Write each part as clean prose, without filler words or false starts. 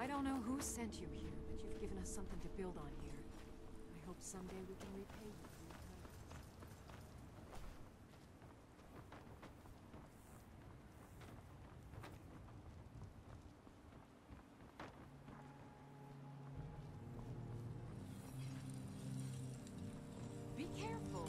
I don't know who sent you here, but you've given us something to build on here. I hope someday we can repay you for your time. Be careful!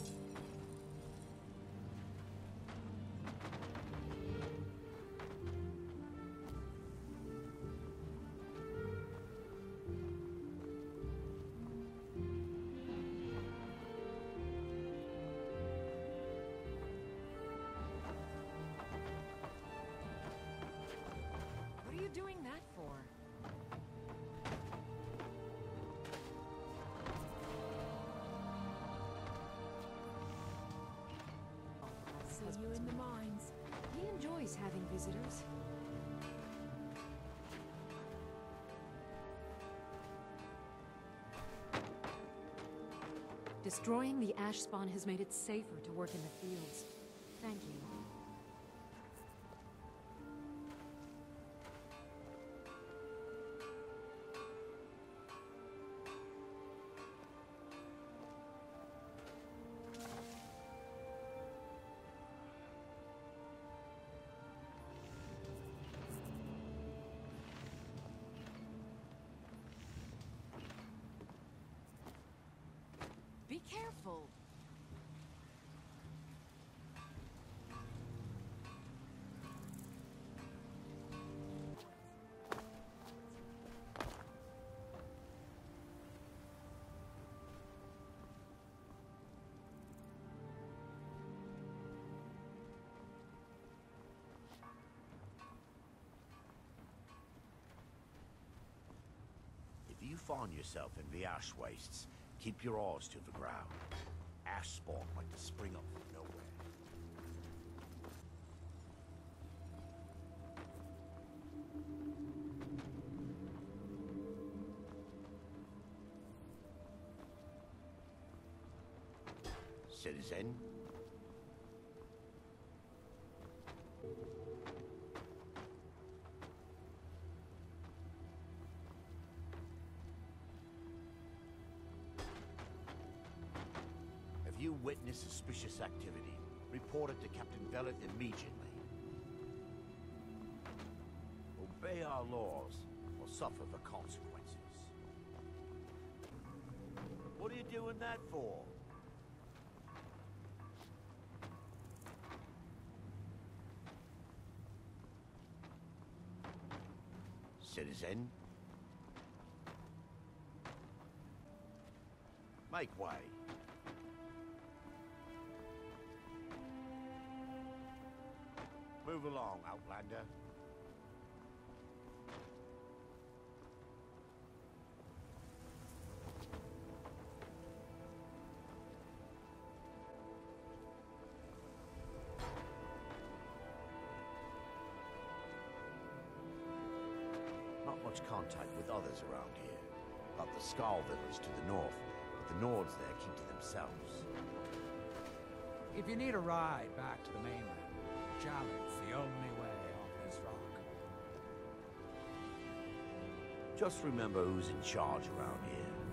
What are you doing that for? See you in the mines. He enjoys having visitors. Destroying the ash spawn has made it safer to work in the fields. Thank you. Be careful! If you find yourself in the ash wastes, keep your eyes to the ground. Ash spawn like to spring up from nowhere. Citizen? If you witness suspicious activity, report it to Captain Veleth immediately. Obey our laws, or suffer the consequences. What are you doing that for? Citizen? Make way. Move along, Outlander. Not much contact with others around here. Got the Skull village to the north, but the Nords there keep to themselves. If you need a ride back to the mainland, Jalen's the only way off this rock. Just remember who's in charge around here.